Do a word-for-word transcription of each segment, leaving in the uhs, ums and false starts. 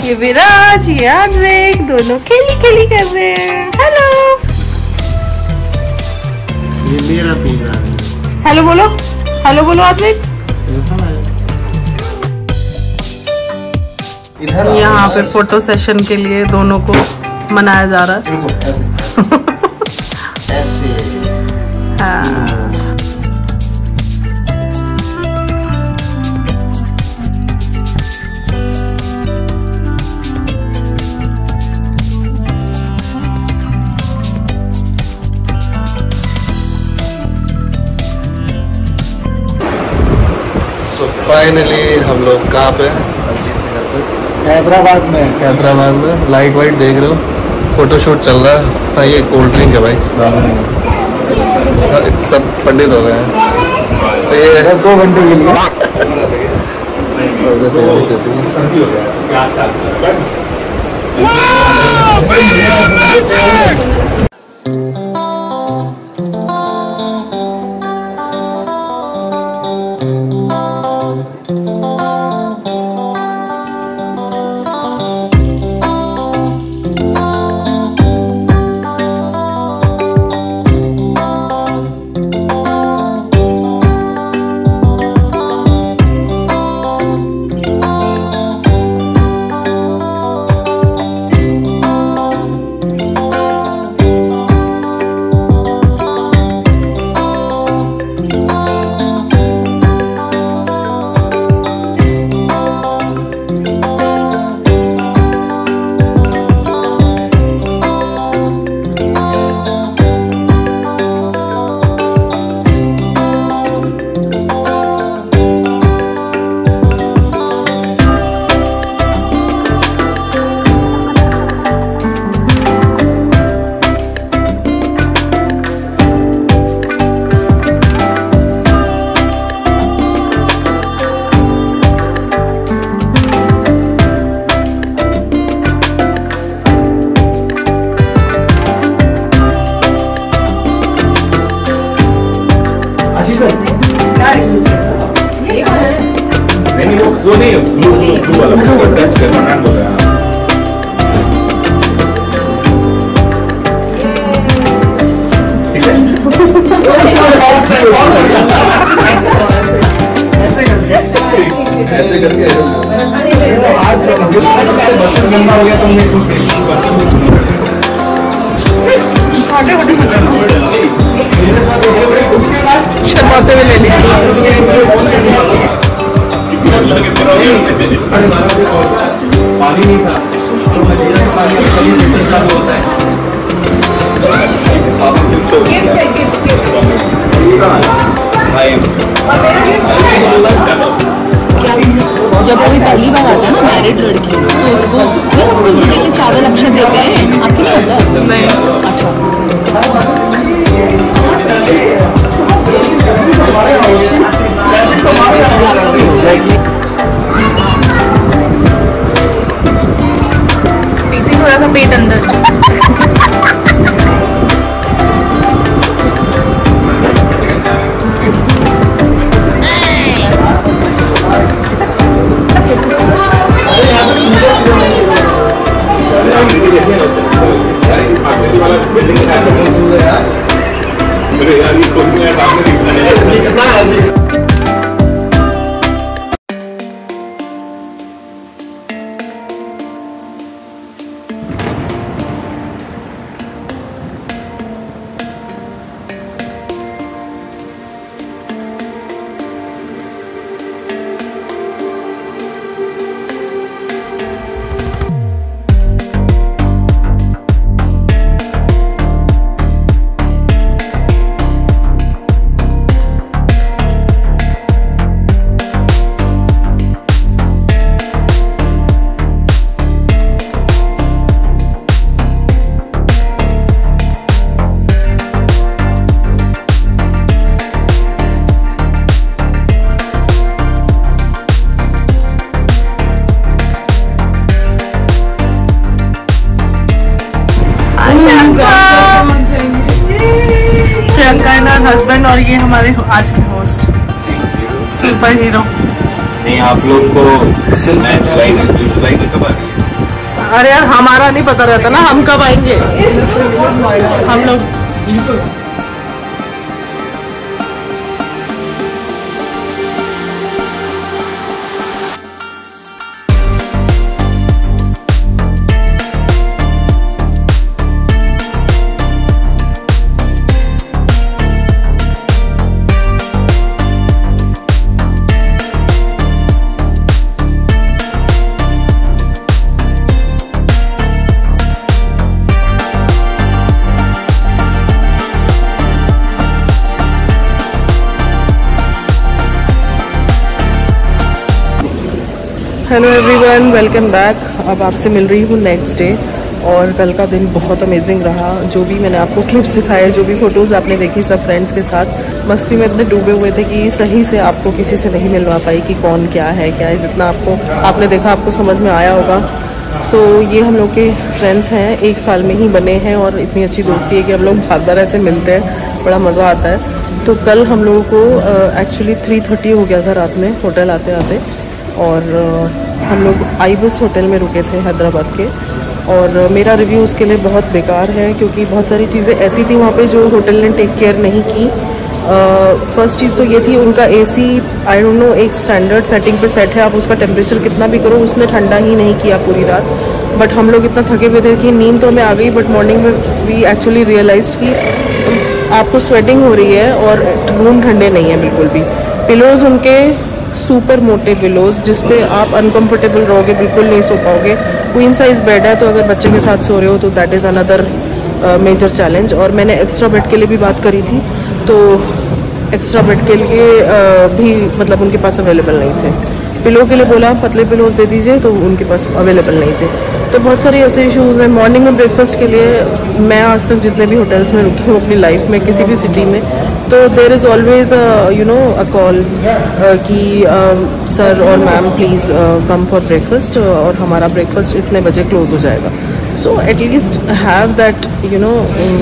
ये विराज, ये आद्विक, दोनों खेली खेली कर रहे हैं। हेलो, ये मेरा पिज़्ज़ा है। हेलो बोलो, हेलो बोलो आद्विक। यहाँ पे फोटो सेशन के लिए दोनों को मनाया जा रहा है। ऐसे हाँ। सो फाइनली हम लोग कहाँ पे हैं? हैदराबाद में। हैदराबाद में लाइट वाइट देख रहे हो, फोटोशूट चल रहा है। हाँ ये कोल्ड ड्रिंक है भाई। सब पंडित हो गए हैं तो ये दो घंटे के लिए नहीं वो वो नहीं ब्लू ब्लू वाला टच करना ना बोल रहा है। ठीक है ऐसे करके आज बर्तन गंदा हो गया तो मैं कुछ शर्माते हुए ले लिया। पानी नहीं था तो मजीरा का पानी होता है। जब वो पहली बार आता है ना मैरिड लड़की तो उसको उसको देखिए चावल अक्षर देते हैं, आपको नहीं होता? नहीं। अच्छा पीछे थोड़ा सा पेट अंदर। हस्बैंड और ये हमारे आज के होस्ट सुपर हीरो। नहीं आप लोग को जुलाई जुलाई में कब आ रही है? अरे यार हमारा नहीं पता रहता ना हम कब आएंगे। हम लोग हेलो एवरीवन, वेलकम बैक। अब आपसे मिल रही हूँ नेक्स्ट डे और कल का दिन बहुत अमेजिंग रहा। जो भी मैंने आपको क्लिप्स दिखाए, जो भी फ़ोटोज़ आपने देखी सब फ्रेंड्स के साथ मस्ती में इतने डूबे हुए थे कि सही से आपको किसी से नहीं मिलवा पाई कि कौन क्या है क्या है। जितना आपको आपने देखा आपको समझ में आया होगा। सो so, ये हम लोग के फ्रेंड्स हैं, एक साल में ही बने हैं और इतनी अच्छी दोस्ती है कि हम लोग बार बार ऐसे मिलते हैं, बड़ा मज़ा आता है। तो कल हम लोगों को एक्चुअली थ्री थर्टी हो गया था रात में होटल आते आते, और हम लोग आईबिस होटल में रुके थे हैदराबाद के। और मेरा रिव्यू उसके लिए बहुत बेकार है क्योंकि बहुत सारी चीज़ें ऐसी थी वहाँ पे जो होटल ने टेक केयर नहीं की। फर्स्ट चीज़ तो ये थी उनका एसी, आई डोंट नो, एक स्टैंडर्ड सेटिंग पे सेट है, आप उसका टेम्परेचर कितना भी करो उसने ठंडा ही नहीं किया पूरी रात। बट हम लोग इतना थके हुए थे कि नींद तो हमें आ गई, बट मॉर्निंग में वी एक्चुअली रियलाइज्ड कि आपको स्वेटिंग हो रही है और रूम ठंडे नहीं है बिल्कुल भी। पिलोज़ उनके सुपर मोटे पिलोज़ जिस पे आप अनकंफर्टेबल रहोगे, बिल्कुल नहीं सो पाओगे। क्वीन साइज़ बेड है तो अगर बच्चे के साथ सो रहे हो तो that is another major challenge. और मैंने एक्स्ट्रा बेड के लिए भी बात करी थी तो एक्स्ट्रा बेड के लिए uh, भी मतलब उनके पास अवेलेबल नहीं थे। पिलो के लिए बोला पतले पिलोज दे दीजिए तो उनके पास अवेलेबल नहीं थे। तो बहुत सारे ऐसे इश्यूज़ हैं। मॉर्निंग में ब्रेकफास्ट के लिए मैं आज तक जितने भी होटल्स में रुकी हूँ अपनी लाइफ में किसी भी सिटी में, तो there is always you know a call कि सर और ma'am please come for breakfast और हमारा ब्रेकफास्ट इतने बजे क्लोज हो जाएगा। So at least have that you know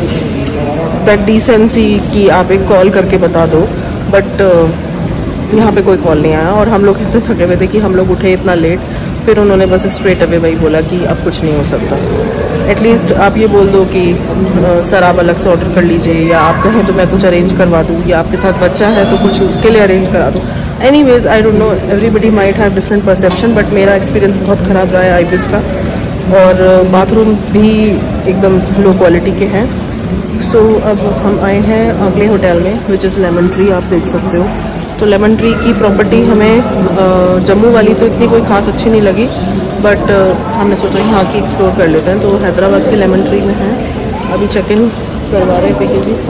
that decency कि आप एक कॉल करके बता दो। बट uh, यहाँ पे कोई कॉल नहीं आया और हम लोग इतने थके हुए थे कि हम लोग उठे इतना लेट। फिर उन्होंने बस स्ट्रेट अवे वही बोला कि अब कुछ नहीं हो सकता। एटलीस्ट आप ये बोल दो कि सर आप अलग से ऑर्डर कर लीजिए, या आप कहें तो मैं कुछ अरेंज करवा दूँ, या आपके साथ बच्चा है तो कुछ उसके लिए अरेंज करा दूँ। Anyways I don't know, everybody might have different perception, but मेरा एक्सपीरियंस बहुत ख़राब रहा है आईबिस का। और बाथरूम भी एकदम लो क्वालिटी के हैं। सो so, अब हम आए हैं अगले होटल में विच इज़ लेमन ट्री, आप देख सकते हो। तो लेमन ट्री की प्रॉपर्टी हमें जम्मू वाली तो इतनी कोई ख़ास अच्छी नहीं लगी, बट हमने सोचा यहाँ की एक्सप्लोर कर लेते हैं। तो हैदराबाद के लेमन ट्री में है, अभी चेक इन करवा रहे हैं पीके जी।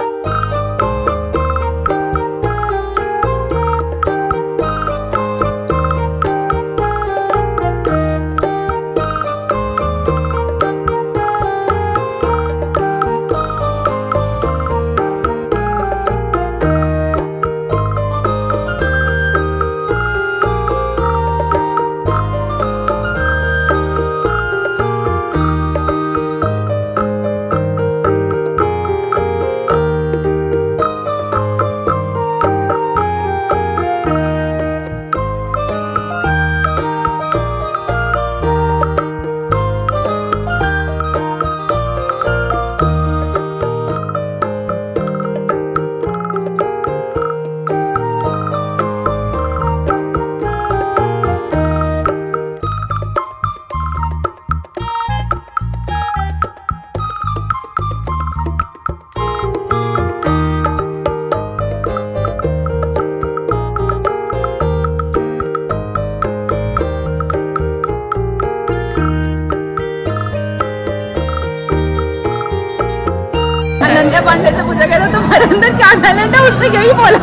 अनन्या पांडे से पूछा गया था तुम्हारे अंदर क्या टैलेंट है, उसने यही बोला।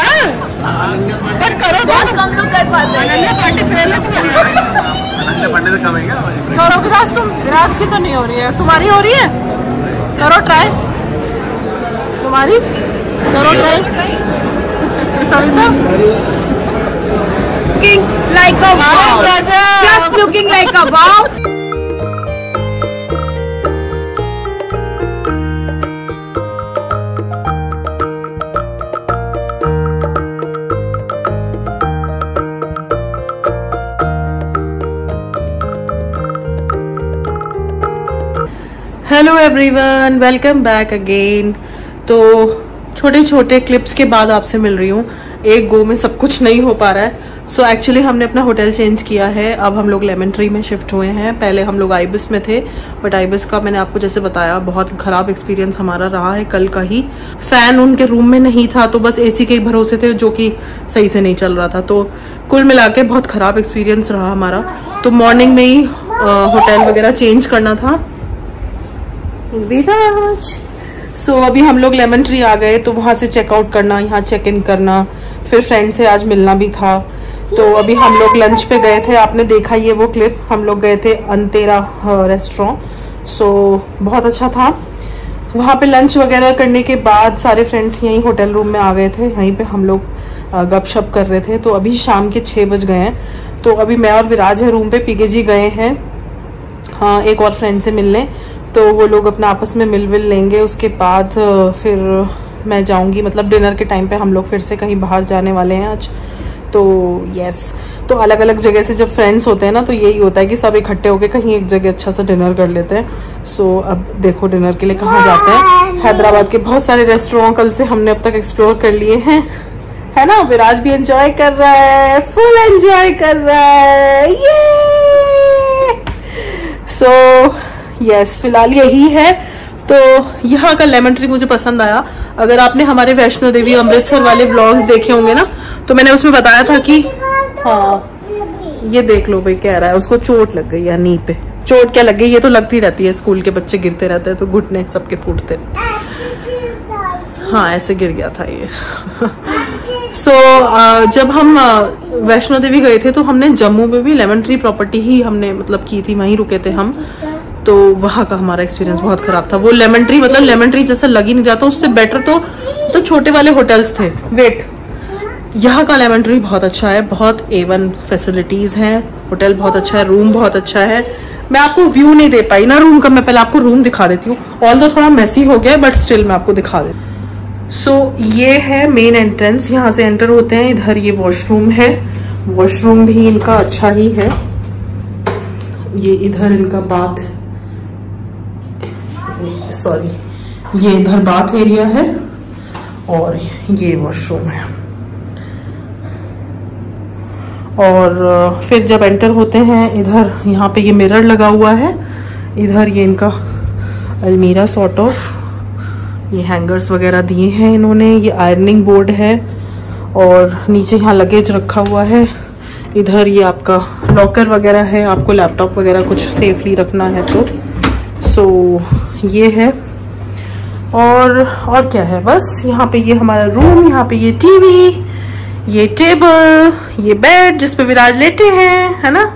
करो, बहुत कम लोग कर पाते हैं। अनन्या पांडे फेल है तुम्हारी। अनन्या पांडे से कम है क्या? करो विराज, तुम विराज की तो नहीं हो रही है, तुम्हारी हो रही है। करो ट्राई, तुम्हारी करो try. Savita looking like a wow, just looking like a wow. Hello everyone, welcome back again. तो छोटे छोटे क्लिप्स के बाद आपसे मिल रही हूँ। एक गो में सब कुछ नहीं हो पा रहा है। सो so, एक्चुअली हमने अपना होटल चेंज किया है। अब हम लोग लेमन ट्री में शिफ्ट हुए हैं। पहले हम लोग आइबिस में थे, बट आइबिस का मैंने आपको जैसे बताया बहुत ख़राब एक्सपीरियंस हमारा रहा है। कल का ही फ़ैन उनके रूम में नहीं था, तो बस एसी के भरोसे थे, जो कि सही से नहीं चल रहा था। तो कुल मिला के बहुत ख़राब एक्सपीरियंस रहा हमारा। तो मॉर्निंग में ही होटल वगैरह चेंज करना था। विराज सो so, अभी हम लोग लेमन ट्री आ गए, तो वहाँ से चेकआउट करना, यहाँ चेक इन करना, फिर फ्रेंड से आज मिलना भी था। तो अभी हम लोग लंच पे गए थे, आपने देखा ये वो क्लिप। हम लोग गए थे अंतेरा रेस्टोरेंट। सो बहुत अच्छा था। वहाँ पे लंच वगैरह करने के बाद सारे फ्रेंड्स यहीं होटल रूम में आ गए थे। यहीं पे हम लोग गपशप कर रहे थे। तो अभी शाम के छः बज गए हैं। तो अभी मैं और विराज है रूम पे, पीके जी गए हैं हाँ एक और फ्रेंड से मिलने। तो वो लोग अपना आपस में मिल विल लेंगे। उसके बाद फिर मैं जाऊंगी, मतलब डिनर के टाइम पे हम लोग फिर से कहीं बाहर जाने वाले हैं आज। तो यस, तो अलग अलग जगह से जब फ्रेंड्स होते हैं ना, तो यही होता है कि सब इकट्ठे होकर कहीं एक जगह अच्छा सा डिनर कर लेते हैं। सो अब देखो डिनर के लिए कहाँ जाते हैं। हैदराबाद के बहुत सारे रेस्टोरेंट कल से हमने अब तक एक्सप्लोर कर लिए हैं, है ना। विराज भी एंजॉय कर रहा है, फुल एंजॉय कर रहा है ये। सो यस, फिलहाल यही है। तो यहाँ का लेमन ट्री मुझे पसंद आया। अगर आपने हमारे वैष्णो देवी अमृतसर वाले व्लॉग्स देखे होंगे ना, तो मैंने उसमें बताया था कि हाँ ये देख लो भाई, कह रहा है उसको चोट लग गई है नी पे। चोट क्या लग गई, ये तो लगती रहती है, स्कूल के बच्चे गिरते रहते हैं तो घुटने सबके फूटते रहते। हाँ ऐसे गिर गया था ये। सो so, uh, जब हम uh, वैष्णो देवी गए थे तो हमने जम्मू में भी लेमन ट्री प्रॉपर्टी ही हमने मतलब की थी, वहीं रुके थे हम। तो वहाँ का हमारा एक्सपीरियंस बहुत खराब था। वो लेमन ट्री मतलब लेमन ट्री जैसा लग ही नहीं रहा था, उससे बेटर तो तो छोटे वाले होटल्स थे। वेट, यहाँ का लेमन ट्री बहुत अच्छा है, बहुत ए वन फैसिलिटीज हैं, होटल बहुत अच्छा है, रूम बहुत अच्छा है। मैं आपको व्यू नहीं दे पाई ना रूम का, मैं पहले आपको रूम दिखा देती हूँ। ऑल तो थोड़ा मेसी हो गया बट स्टिल मैं आपको दिखा देती हूँ। सो so, ये है मेन एंट्रेंस, यहाँ से एंटर होते हैं। इधर ये वॉशरूम है, वॉशरूम भी इनका अच्छा ही है। ये इधर इनका बाथ, सॉरी ये इधर बाथ एरिया है और ये वॉशरूम है। और फिर जब एंटर होते हैं इधर, यहाँ पे ये मिरर लगा हुआ है। इधर ये इनका अलमीरा सॉर्ट ऑफ, ये हैंगर्स वगैरह दिए हैं इन्होंने। ये आयरनिंग बोर्ड है और नीचे यहाँ लगेज रखा हुआ है। इधर ये आपका लॉकर वगैरह है, आपको लैपटॉप वगैरह कुछ सेफली रखना है तो। सो so, ये है। और और क्या है, बस यहाँ पे ये हमारा रूम, यहाँ पे ये टीवी, ये टेबल, ये बेड जिस पे विराज लेटे हैं, है ना।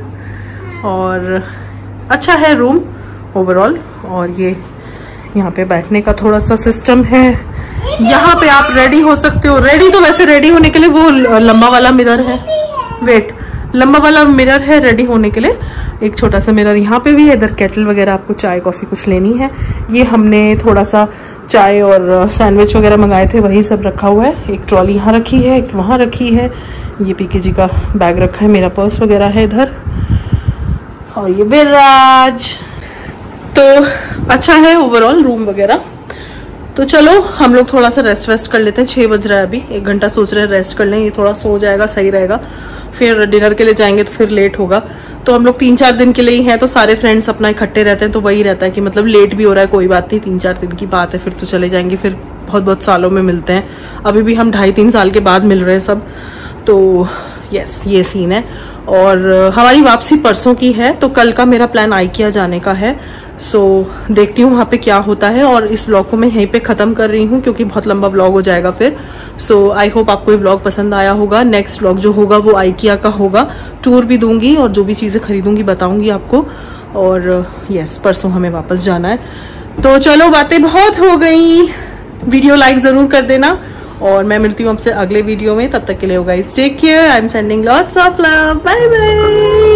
और अच्छा है रूम ओवरऑल। और ये यहाँ पे बैठने का थोड़ा सा सिस्टम है। यहाँ पे आप रेडी हो सकते हो। रेडी तो वैसे रेडी होने के लिए वो लंबा वाला मिरर है। वेट, लंबा वाला मिरर है रेडी होने के लिए। एक छोटा सा मिरर यहाँ पे भी है। इधर केटल वगैरह, आपको चाय कॉफी कुछ लेनी है। ये हमने थोड़ा सा चाय और सैंडविच वगैरह मंगाए थे, वही सब रखा हुआ है। एक ट्रॉली यहाँ रखी है, एक वहाँ रखी है। ये पीके जी का बैग रखा है, मेरा पर्स वगैरह है इधर। और ये विराज। तो अच्छा है ओवरऑल रूम वगैरह। तो चलो हम लोग थोड़ा सा रेस्ट वेस्ट कर लेते हैं। छः बज रहा है अभी, एक घंटा सोच रहे हैं रेस्ट कर लें, ये थोड़ा सो जाएगा सही रहेगा। फिर डिनर के लिए जाएंगे तो फिर लेट होगा। तो हम लोग तीन चार दिन के लिए ही हैं, तो सारे फ्रेंड्स अपना इकट्ठे रहते हैं, तो वही रहता है कि मतलब लेट भी हो रहा है कोई बात नहीं, तीन चार दिन की बात है, फिर तो चले जाएंगे। फिर बहुत बहुत सालों में मिलते हैं। अभी भी हम ढाई तीन साल के बाद मिल रहे हैं सब। तो यस, ये सीन है। और हमारी वापसी परसों की है, तो कल का मेरा प्लान आइकिया जाने का है। सो so, देखती हूँ वहाँ पे क्या होता है। और इस व्लॉग को मैं यहीं पे ख़त्म कर रही हूँ क्योंकि बहुत लंबा व्लॉग हो जाएगा फिर। सो आई होप आपको ये व्लॉग पसंद आया होगा। नेक्स्ट व्लॉग जो होगा वो आइकिया का होगा। टूर भी दूंगी और जो भी चीज़ें खरीदूंगी बताऊंगी आपको। और यस, परसों हमें वापस जाना है। तो चलो बातें बहुत हो गई, वीडियो लाइक ज़रूर कर देना और मैं मिलती हूँ आपसे अगले वीडियो में। तब तक के लिए होगा take care, I am sending lots of love, bye bye.